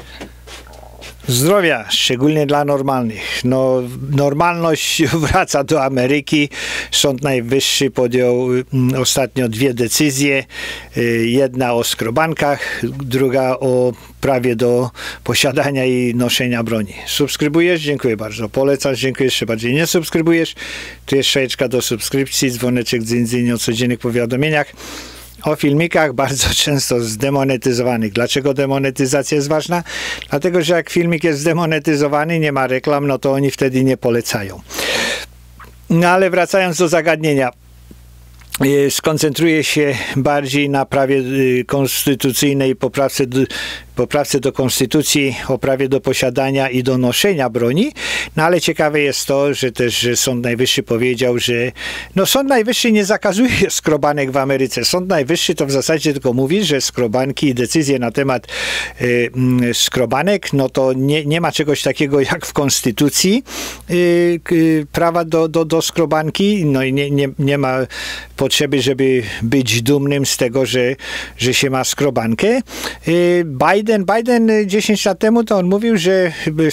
Zdrowia, szczególnie dla normalnych. No, normalność wraca do Ameryki. Sąd Najwyższy podjął ostatnio 2 decyzje. Jedna o skrobankach, druga o prawie do posiadania i noszenia broni. Subskrybujesz? Dziękuję bardzo. Polecasz? Dziękuję jeszcze bardziej. Nie subskrybujesz? Tu jest szajeczka do subskrypcji, dzwoneczek dzyń o codziennych powiadomieniach. O filmikach bardzo często zdemonetyzowanych. Dlaczego demonetyzacja jest ważna? Dlatego, że jak filmik jest zdemonetyzowany, nie ma reklam, no to oni wtedy nie polecają. No ale wracając do zagadnienia. Skoncentruję się bardziej na prawie konstytucyjnej, poprawce do konstytucji o prawie do posiadania i do noszenia broni. No ale ciekawe jest to, że Sąd Najwyższy powiedział, że no Sąd Najwyższy nie zakazuje skrobanek w Ameryce. Sąd Najwyższy to w zasadzie tylko mówi, że skrobanki i decyzje na temat skrobanek, no to nie ma czegoś takiego jak w konstytucji prawa do skrobanki. No i nie ma potrzeby, żeby być dumnym z tego, że się ma skrobankę. Biden 10 lat temu to on mówił, że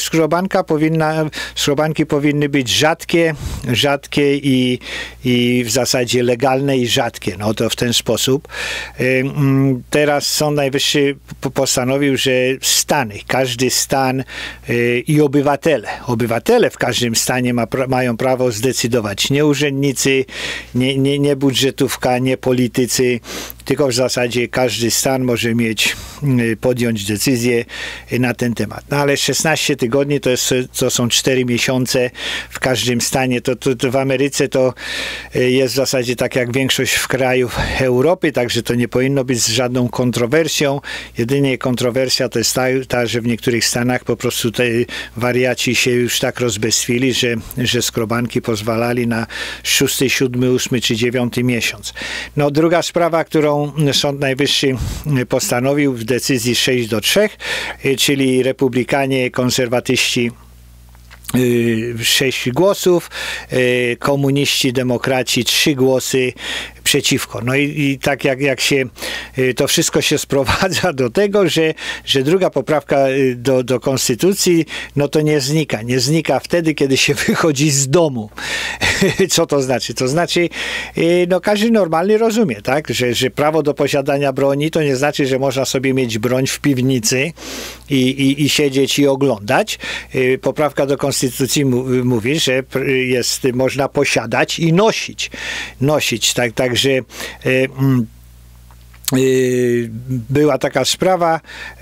skrobanki powinny być rzadkie i w zasadzie legalne i rzadkie. No to w ten sposób. Teraz Sąd Najwyższy postanowił, że stany, każdy stan i obywatele w każdym stanie mają prawo zdecydować. Nie urzędnicy, nie budżetówka, nie politycy, tylko w zasadzie każdy stan może podjąć decyzję na ten temat. No ale 16 tygodni to są 4 miesiące w każdym stanie. To w Ameryce to jest w zasadzie tak jak większość w krajów Europy, także to nie powinno być z żadną kontrowersją. Jedynie kontrowersja to jest ta, że w niektórych stanach po prostu te wariaci się już tak rozbestwili, że skrobanki pozwalali na 6., 7., 8. czy 9. miesiąc. No druga sprawa, którą Sąd Najwyższy postanowił w decyzji 6-3, czyli republikanie, konserwatyści 6 głosów, komuniści, demokraci 3 głosy przeciwko. No i tak jak się to wszystko się sprowadza do tego, że druga poprawka do konstytucji, no to nie znika. Nie znika wtedy, kiedy się wychodzi z domu. Co to znaczy? To znaczy, no każdy normalny rozumie, tak? Że prawo do posiadania broni to nie znaczy, że można sobie mieć broń w piwnicy i siedzieć i oglądać. Poprawka do konstytucji mówi, że można posiadać i nosić. Także była taka sprawa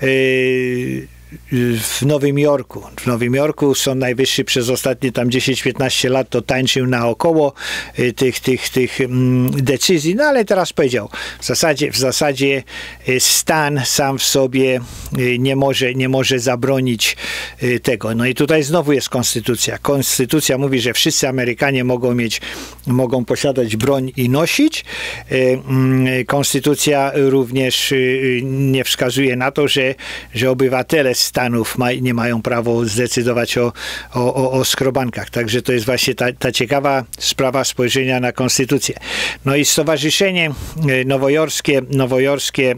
w Nowym Jorku. W Nowym Jorku Sąd Najwyższy przez ostatnie tam 10-15 lat to tańczył naokoło tych decyzji, no ale teraz powiedział, w zasadzie stan sam w sobie nie może zabronić tego. No i tutaj znowu jest konstytucja. Konstytucja mówi, że wszyscy Amerykanie mogą posiadać broń i nosić. Konstytucja również nie wskazuje na to, że obywatele stanów nie mają prawa zdecydować o skrobankach. Także to jest właśnie ta ciekawa sprawa spojrzenia na konstytucję. No i Stowarzyszenie nowojorskie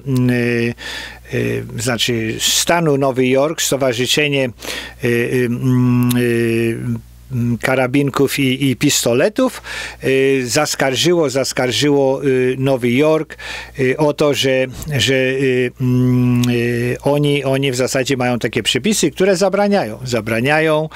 znaczy stanu Nowy Jork, Stowarzyszenie karabinków i pistoletów zaskarżyło Nowy Jork o to, że oni w zasadzie mają takie przepisy, które zabraniają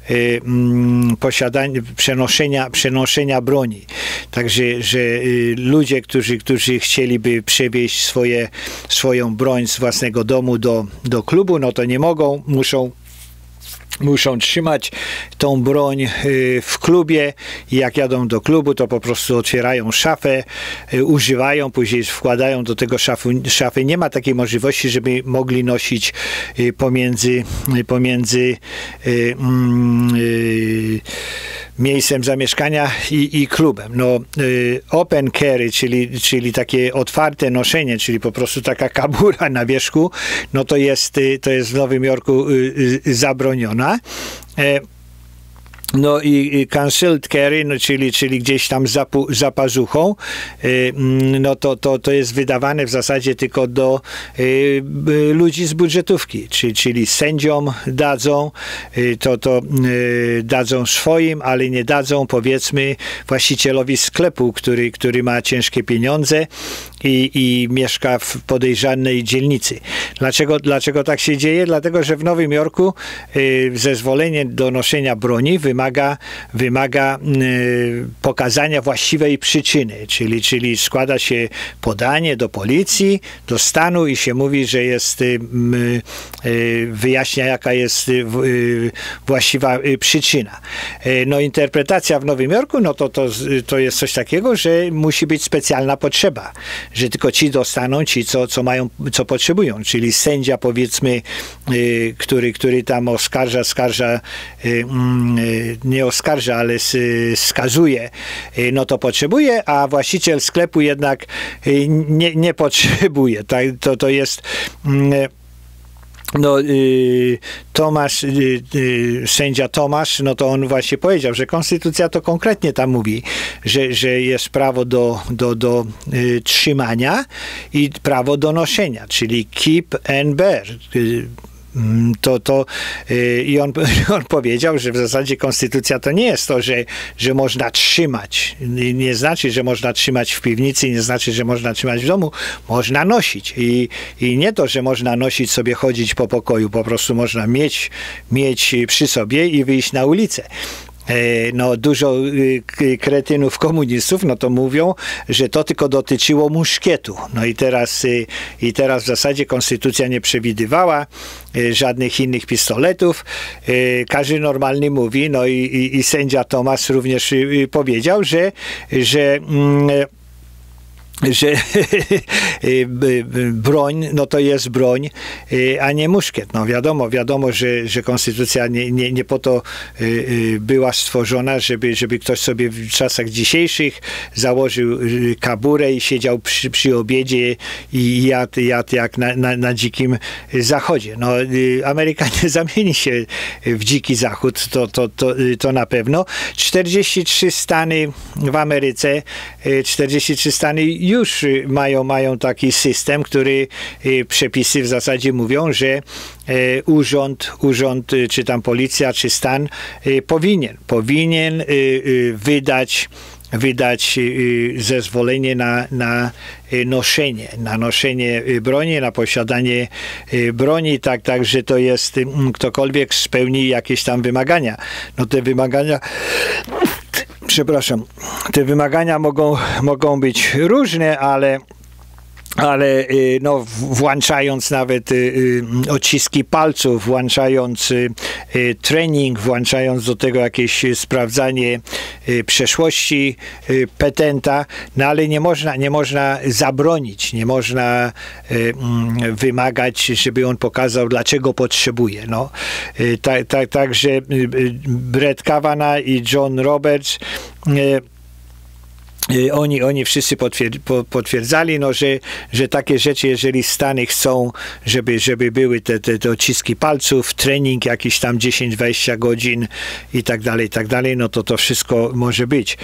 przenoszenia broni. Także że ludzie, którzy chcieliby przewieźć swoją broń z własnego domu do klubu, no to nie mogą, muszą trzymać tą broń w klubie i jak jadą do klubu, to po prostu otwierają szafę, używają, później wkładają do tego szafy. Nie ma takiej możliwości, żeby mogli nosić pomiędzy miejscem zamieszkania i klubem. No, open carry, czyli takie otwarte noszenie, czyli po prostu taka kabura na wierzchu, no to jest w Nowym Jorku zabroniona. No i concealed carry, no czyli gdzieś tam za pazuchą, no to jest wydawane w zasadzie tylko do ludzi z budżetówki, czyli sędziom dadzą, to dadzą swoim, ale nie dadzą, powiedzmy, właścicielowi sklepu, który ma ciężkie pieniądze i mieszka w podejrzanej dzielnicy. Dlaczego tak się dzieje? Dlatego, że w Nowym Jorku zezwolenie do noszenia broni wymaga pokazania właściwej przyczyny, czyli składa się podanie do policji, do stanu i się mówi, że jest wyjaśnia, jaka jest właściwa przyczyna. No interpretacja w Nowym Jorku, no to jest coś takiego, że musi być specjalna potrzeba, że tylko ci dostaną, ci co potrzebują, czyli sędzia, powiedzmy, który tam nie oskarża, ale skazuje, no to potrzebuje, a właściciel sklepu jednak nie potrzebuje. To jest no, Tomasz, sędzia Tomasz, no to on właśnie powiedział, że konstytucja to konkretnie tam mówi, że jest prawo do trzymania i prawo do noszenia, czyli keep and bear. I on powiedział, że w zasadzie konstytucja to nie jest to, że można trzymać. Nie znaczy, że można trzymać w piwnicy, nie znaczy, że można trzymać w domu. Można nosić. I nie to, że można nosić sobie, chodzić po pokoju. Po prostu można mieć przy sobie i wyjść na ulicę. No, dużo kretynów komunistów, no to mówią, że to tylko dotyczyło muszkietu. No i teraz w zasadzie konstytucja nie przewidywała żadnych innych pistoletów. Każdy normalny mówi, no i sędzia Tomasz również powiedział, że broń, no to jest broń, a nie muszkiet. No wiadomo, że konstytucja nie po to była stworzona, żeby ktoś sobie w czasach dzisiejszych założył kaburę i siedział przy obiedzie i jadł jak na dzikim zachodzie. No, Amerykanie zamieni się w dziki zachód, to na pewno. 43 stany w Ameryce, 43 stany już mają taki system, który przepisy w zasadzie mówią, że urząd, czy tam policja, czy stan powinien wydać zezwolenie na noszenie broni, na posiadanie broni, tak, że to jest ktokolwiek spełni jakieś tam wymagania. No te wymagania mogą być różne, ale no, włączając nawet odciski palców, włączając trening, włączając do tego jakieś sprawdzanie przeszłości petenta, no ale nie można zabronić, nie można wymagać, żeby on pokazał, dlaczego potrzebuje. No, także Brett Kavanaugh i John Roberts oni wszyscy potwierdzali, no, że takie rzeczy, jeżeli Stany chcą, żeby były te odciski palców, trening jakiś tam 10-20 godzin i tak dalej, no to wszystko może być.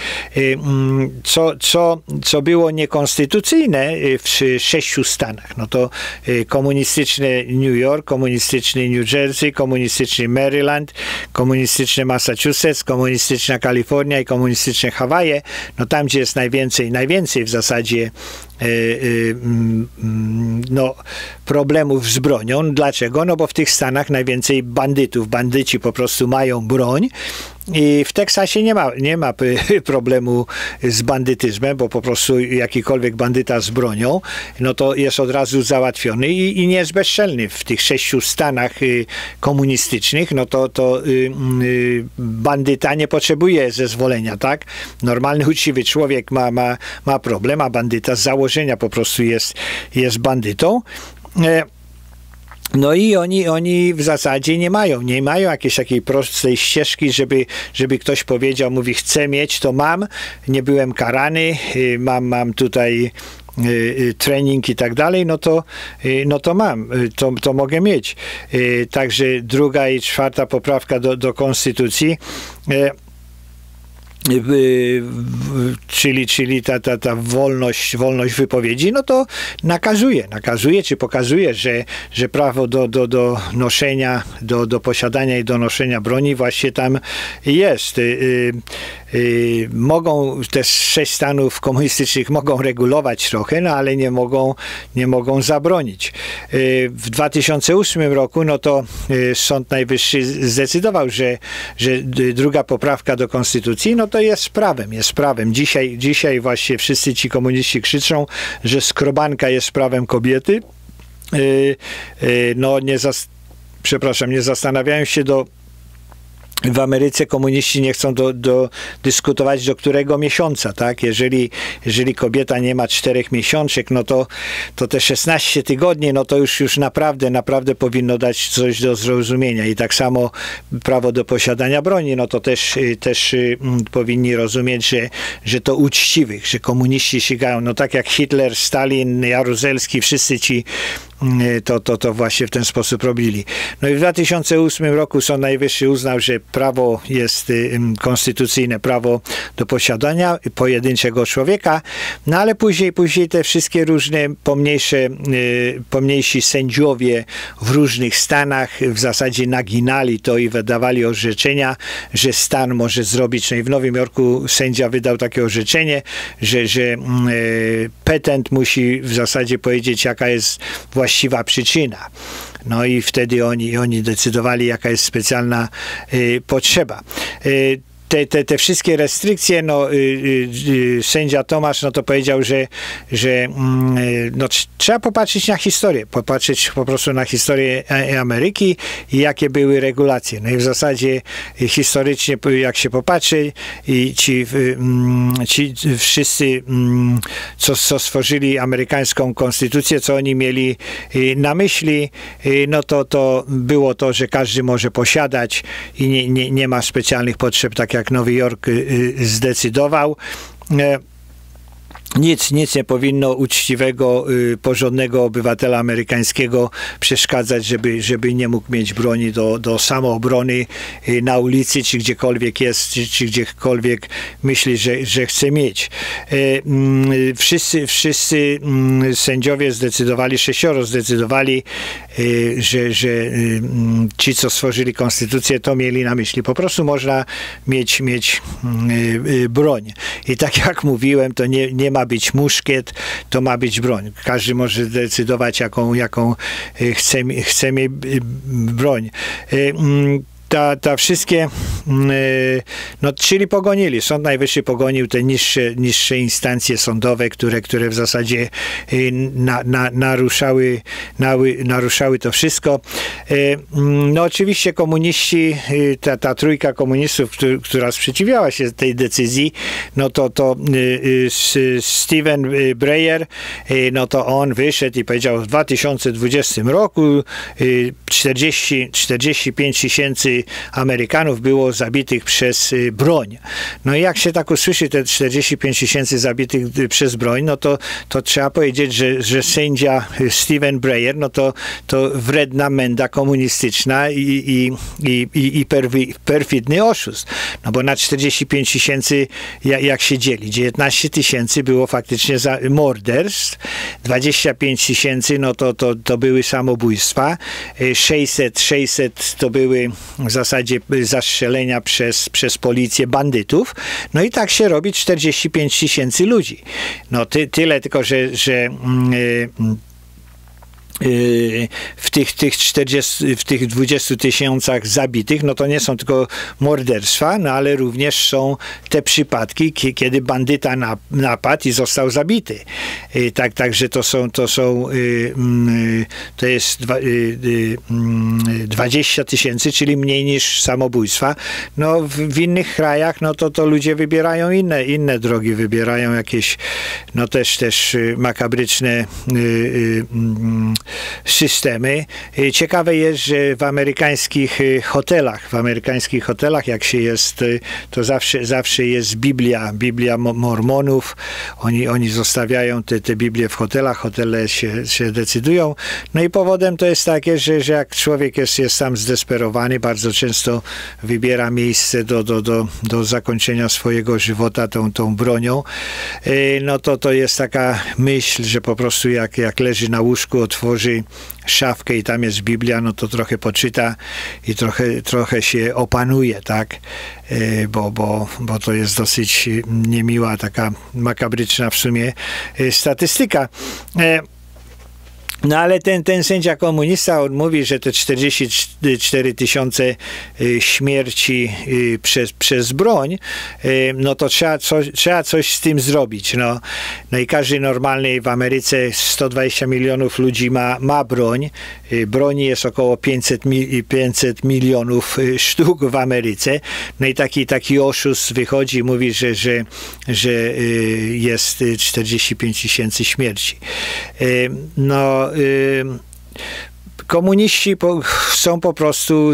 Co było niekonstytucyjne w 6 stanach, no to komunistyczny New York, komunistyczny New Jersey, komunistyczny Maryland, komunistyczny Massachusetts, komunistyczna Kalifornia i komunistyczne Hawaje, no tam, gdzie jest najwięcej w zasadzie no, problemów z bronią. Dlaczego? No bo w tych stanach najwięcej bandytów. Bandyci po prostu mają broń i w Teksasie nie ma problemu z bandytyzmem, bo po prostu jakikolwiek bandyta z bronią, no to jest od razu załatwiony i nie jest bezczelny. W tych 6 stanach komunistycznych, no to bandyta nie potrzebuje zezwolenia, tak? Normalny, uczciwy człowiek ma problem, a bandyta z założenia po prostu jest bandytą. No i oni w zasadzie nie mają jakiejś takiej prostej ścieżki, żeby ktoś powiedział, mówi, chcę mieć, to mam, nie byłem karany, mam tutaj trening i tak dalej, no to mam, to mogę mieć. Także druga i czwarta poprawka do konstytucji, czyli ta wolność wypowiedzi, no to nakazuje, czy pokazuje, że prawo do noszenia, do posiadania i do noszenia broni właśnie tam jest. Mogą też 6 stanów komunistycznych mogą regulować trochę, no ale nie mogą zabronić. W 2008 roku, no to Sąd Najwyższy zdecydował, że druga poprawka do konstytucji, no to jest prawem. Dzisiaj właśnie wszyscy ci komuniści krzyczą, że skrobanka jest prawem kobiety. No nie zastanawiają się w Ameryce komuniści nie chcą dyskutować do którego miesiąca, tak? Jeżeli kobieta nie ma 4 miesiączek, no to te 16 tygodni, no to już naprawdę powinno dać coś do zrozumienia. I tak samo prawo do posiadania broni, no to też powinni rozumieć, że to uczciwych, że komuniści ścigają, no tak jak Hitler, Stalin, Jaruzelski, wszyscy ci to właśnie w ten sposób robili. No i w 2008 roku Sąd Najwyższy uznał, że prawo jest konstytucyjne, prawo do posiadania pojedynczego człowieka, no ale później te wszystkie różne pomniejsi sędziowie w różnych stanach w zasadzie naginali to i wydawali orzeczenia, że stan może zrobić. No i w Nowym Jorku sędzia wydał takie orzeczenie, że petent musi w zasadzie powiedzieć, jaka jest właściwa przyczyna. No i wtedy oni decydowali, jaka jest specjalna potrzeba. Te wszystkie restrykcje, no, sędzia Tomasz, no to powiedział, że no, trzeba popatrzeć na historię, popatrzeć po prostu na historię Ameryki i jakie były regulacje. No i w zasadzie historycznie, jak się popatrzy, i ci wszyscy, co stworzyli amerykańską konstytucję, co oni mieli na myśli, no to było to, że każdy może posiadać i nie ma specjalnych potrzeb, tak jak Nowy Jork zdecydował. Nic nie powinno uczciwego, porządnego obywatela amerykańskiego przeszkadzać, żeby nie mógł mieć broni do samoobrony na ulicy, czy gdziekolwiek jest, czy gdziekolwiek myśli, że chce mieć. Wszyscy sędziowie zdecydowali, 6 zdecydowali, że ci, co stworzyli konstytucję, to mieli na myśli. Po prostu można mieć broń. I tak jak mówiłem, to nie ma być muszkiet, to ma być broń. Każdy może zdecydować, jaką chce mieć broń. Ta wszystkie, no, czyli pogonili. Sąd Najwyższy pogonił te niższe instancje sądowe, które w zasadzie naruszały to wszystko. No oczywiście komuniści, ta trójka komunistów, która sprzeciwiała się tej decyzji, no to Stephen Breyer, no to on wyszedł i powiedział, w 2020 roku 45 tysięcy Amerykanów było zabitych przez broń. No i jak się tak usłyszy, te 45 tysięcy zabitych przez broń, no to trzeba powiedzieć, że sędzia Stephen Breyer, no to wredna menda komunistyczna i perfidny oszust. No bo na 45 tysięcy, jak się dzieli, 19 tysięcy było faktycznie za morderstw, 25 tysięcy, no to były samobójstwa, 600 to były w zasadzie zastrzelenia przez policję bandytów. No i tak się robi 45 tysięcy ludzi. No tyle tylko, że w tych 20 tysiącach zabitych, no to nie są tylko morderstwa, no ale również są te przypadki, kiedy bandyta napadł i został zabity. Także to jest 20 tysięcy, czyli mniej niż samobójstwa. No w innych krajach, no to ludzie wybierają inne drogi, wybierają jakieś, no też makabryczne systemy. Ciekawe jest, że w amerykańskich hotelach, jak się jest, to zawsze jest Biblia Mormonów. Oni zostawiają te Biblie w hotelach, hotele się decydują. No i powodem to jest takie, że jak człowiek jest sam zdesperowany, bardzo często wybiera miejsce do zakończenia swojego żywota tą bronią, no to jest taka myśl, że po prostu jak leży na łóżku, otworzy szafkę i tam jest Biblia, no to trochę poczyta i trochę się opanuje, tak? Bo to jest dosyć niemiła, taka makabryczna w sumie statystyka. No ale ten sędzia komunista, on mówi, że te 44 000 śmierci przez broń, no to trzeba coś z tym zrobić. No i każdy normalny w Ameryce 120 milionów ludzi ma broń. Broni jest około 500 milionów sztuk w Ameryce. No i taki oszust wychodzi, mówi, że jest 45 000 śmierci. Komuniści chcą po prostu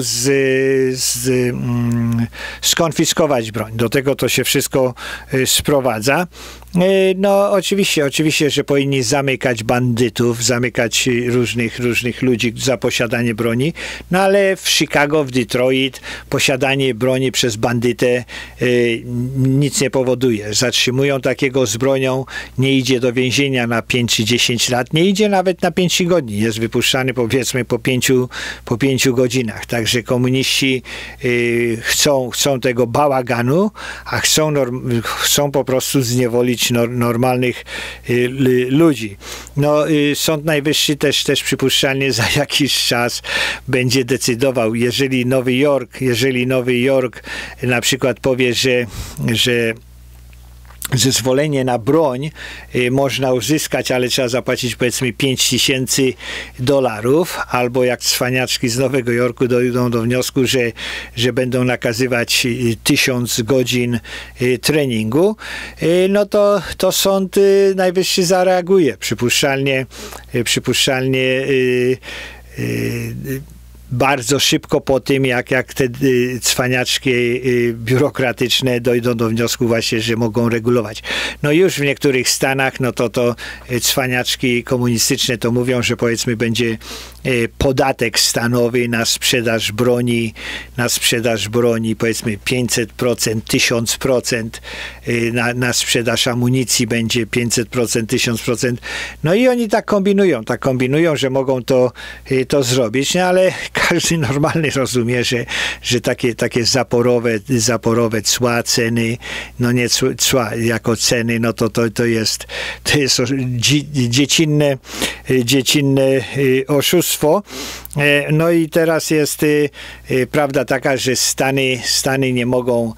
skonfiskować broń. Do tego to się wszystko sprowadza. No oczywiście, że powinni zamykać bandytów, zamykać różnych ludzi za posiadanie broni, no ale w Chicago, w Detroit posiadanie broni przez bandytę nic nie powoduje. Zatrzymują takiego z bronią, nie idzie do więzienia na 5 czy 10 lat, nie idzie nawet na 5 tygodni, jest wypuszczany powiedzmy po 5 godzinach. Także komuniści chcą tego bałaganu, a chcą po prostu zniewolić normalnych ludzi. No, Sąd Najwyższy też przypuszczalnie za jakiś czas będzie decydował, jeżeli Nowy Jork na przykład powie, że zezwolenie na broń można uzyskać, ale trzeba zapłacić powiedzmy $5000, albo jak cwaniaczki z Nowego Jorku dojdą do wniosku, że będą nakazywać 1000 godzin treningu, no to Sąd Najwyższy zareaguje. Przypuszczalnie bardzo szybko po tym, jak te cwaniaczki biurokratyczne dojdą do wniosku właśnie, że mogą regulować. No już w niektórych stanach, no to cwaniaczki komunistyczne to mówią, że powiedzmy będzie podatek stanowy na sprzedaż broni powiedzmy 500%, 1000%, na sprzedaż amunicji będzie 500%, 1000%. No i oni tak kombinują, że mogą to zrobić, no ale każdy normalny rozumie, że takie zaporowe cła, ceny, no nie cła jako ceny, no to jest dziecinne oszustwo. No i teraz jest prawda taka, że Stany nie mogą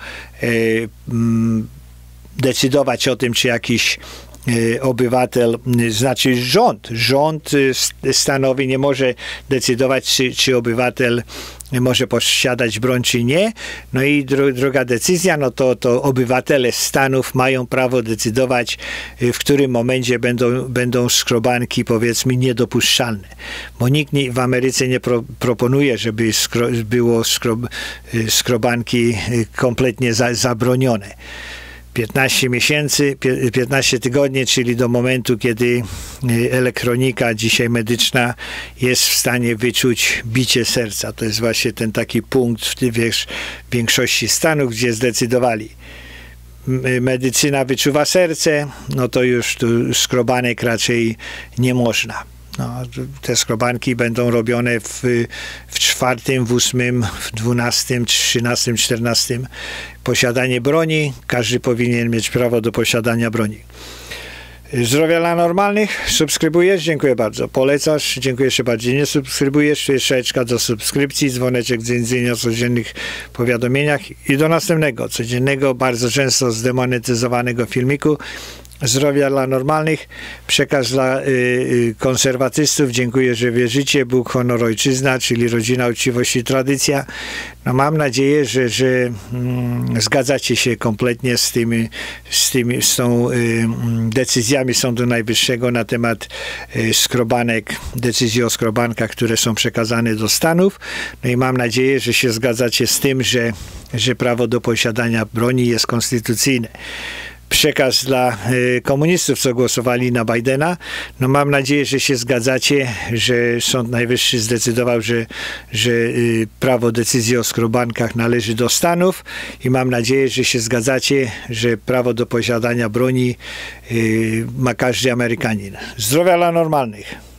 decydować o tym, czy jakiś obywatel, znaczy rząd stanowy nie może decydować, czy obywatel może posiadać broń, czy nie. No i druga decyzja, no to obywatele Stanów mają prawo decydować, w którym momencie będą skrobanki, powiedzmy, niedopuszczalne. Bo nikt w Ameryce nie proponuje, żeby było skrobanki kompletnie zabronione. 15 tygodni, czyli do momentu, kiedy elektronika dzisiaj medyczna jest w stanie wyczuć bicie serca. To jest właśnie ten taki punkt w większości stanów, gdzie zdecydowali. Medycyna wyczuwa serce, no to już tu skrobanek raczej nie można. No, te skrobanki będą robione w 4., w 8., w 12., 13., 14. Posiadanie broni. Każdy powinien mieć prawo do posiadania broni. Zdrowia dla normalnych. Subskrybujesz? Dziękuję bardzo. Polecasz? Dziękuję jeszcze bardziej. Nie subskrybujesz? Tu jest szeczka do subskrypcji, dzwoneczek o codziennych powiadomieniach i do następnego, codziennego, bardzo często zdemonetyzowanego filmiku, zdrowia dla normalnych, przekaz dla konserwatystów. Dziękuję, że wierzycie. Bóg, honor, ojczyzna, czyli rodzina, uczciwość i tradycja. No mam nadzieję, że zgadzacie się kompletnie z tą decyzjami Sądu Najwyższego na temat skrobanek, decyzji o skrobankach, które są przekazane do Stanów. No i mam nadzieję, że się zgadzacie z tym, że prawo do posiadania broni jest konstytucyjne. Przekaz dla komunistów, co głosowali na Bidena. No mam nadzieję, że się zgadzacie, że Sąd Najwyższy zdecydował, że prawo decyzji o skrobankach należy do Stanów i mam nadzieję, że się zgadzacie, że prawo do posiadania broni ma każdy Amerykanin. Zdrowia dla normalnych.